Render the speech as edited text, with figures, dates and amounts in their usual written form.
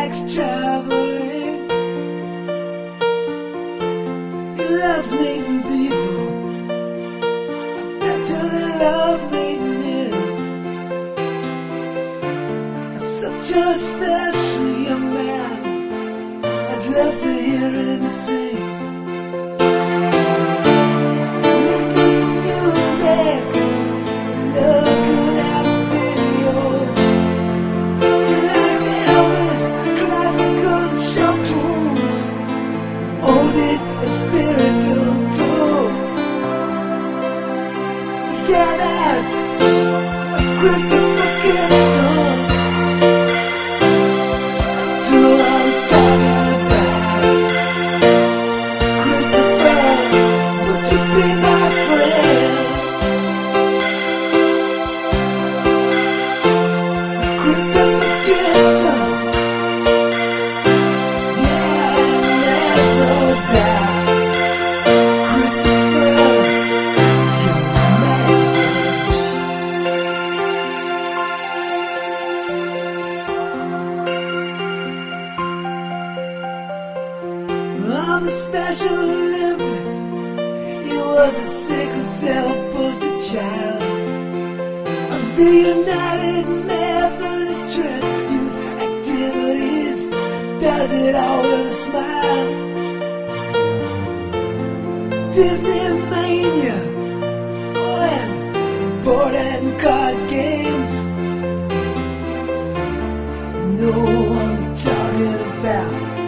likes traveling. He loves meeting people. I bet they love meeting him. Such a special young man. I'd love to hear him sing. Listening to music, looking at videos. He likes Elvis, classical and show tunes. Oldies and spiritual too. Yeah, that's a Christopher Gibson. That's who I'm talking about. Christopher, would you be my friend? Christopher Gibson. Yeah, and there's no doubt. Christopher, you're amazing. On the Special Olympics, he was the sickle cell poster child of the United Methodist Church youth activities. Does it all with a smile. Disney mania, oh, and board and card games. You know what I'm talking about.